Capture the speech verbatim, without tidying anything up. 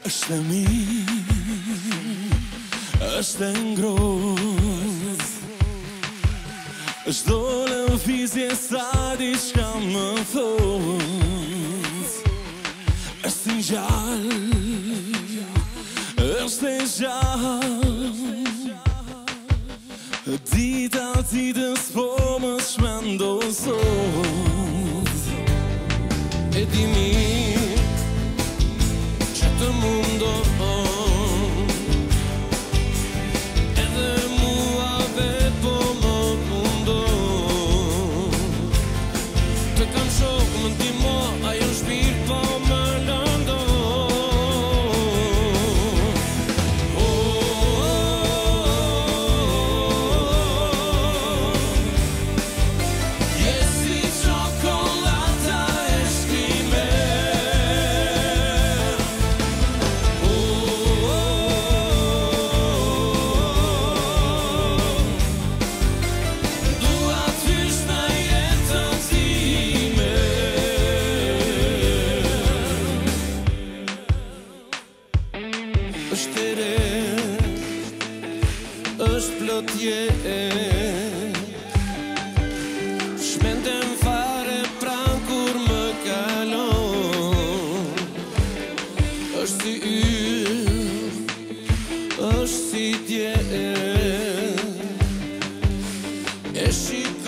është e mirë, është e ngrohtë, është dole në fizje sa diçka më thot, është një gjallë, është e gjallë, dita ditës po më shmendo sot. E di mirë që të mundohon, edhe mua vet po më mundon. Të kam shok më ndihmo, ajo shpirt po më lëndon. Oh, oh, oh. Je si çokolata e shkrimer. Oh, oh, oh. Dua t'hysh në jetën time. Është e re, është plot jetë, shmendem fare pran kur më kalon. Është si yll, është si dje, e shik